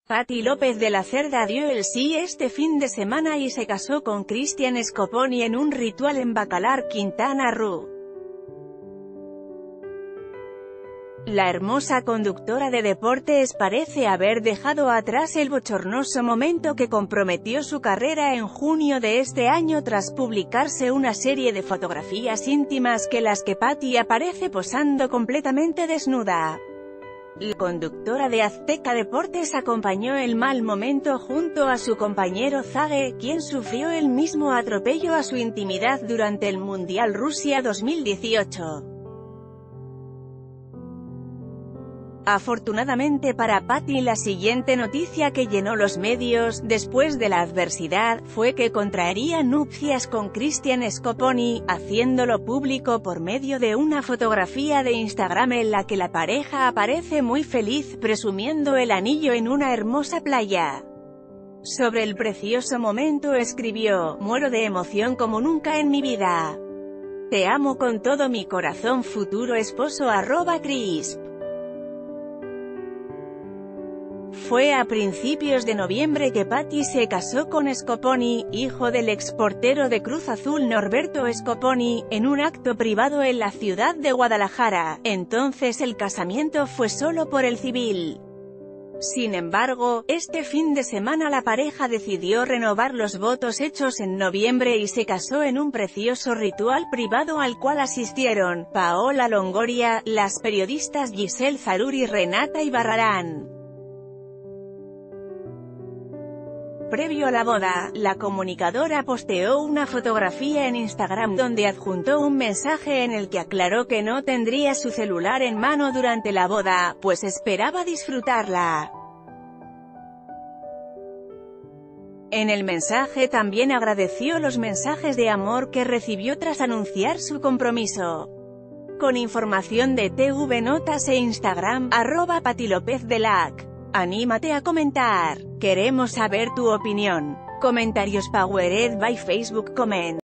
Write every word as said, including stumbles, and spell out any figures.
Patty López de la Cerda dio el sí este fin de semana y se casó con Cristian Scoponi en un ritual en Bacalar, Quintana Roo. La hermosa conductora de deportes parece haber dejado atrás el bochornoso momento que comprometió su carrera en junio de este año tras publicarse una serie de fotografías íntimas que las que Patty aparece posando completamente desnuda. La conductora de Azteca Deportes acompañó el mal momento junto a su compañero Zage, quien sufrió el mismo atropello a su intimidad durante el Mundial Rusia dos mil dieciocho. Afortunadamente para Patty, la siguiente noticia que llenó los medios, después de la adversidad, fue que contraería nupcias con Cristian Scoponi, haciéndolo público por medio de una fotografía de Instagram en la que la pareja aparece muy feliz, presumiendo el anillo en una hermosa playa. Sobre el precioso momento escribió: "Muero de emoción como nunca en mi vida. Te amo con todo mi corazón, futuro esposo arroba Crisp". Fue a principios de noviembre que Patty se casó con Scoponi, hijo del exportero de Cruz Azul Norberto Scoponi, en un acto privado en la ciudad de Guadalajara. Entonces el casamiento fue solo por el civil. Sin embargo, este fin de semana la pareja decidió renovar los votos hechos en noviembre y se casó en un precioso ritual privado al cual asistieron Paola Longoria, las periodistas Giselle Zarur y Renata Ibarrarán. Previo a la boda, la comunicadora posteó una fotografía en Instagram donde adjuntó un mensaje en el que aclaró que no tendría su celular en mano durante la boda, pues esperaba disfrutarla. En el mensaje también agradeció los mensajes de amor que recibió tras anunciar su compromiso. Con información de T V Notas e Instagram, arroba Patty López de Lac. Anímate a comentar. Queremos saber tu opinión. Comentarios powered by Facebook Comment.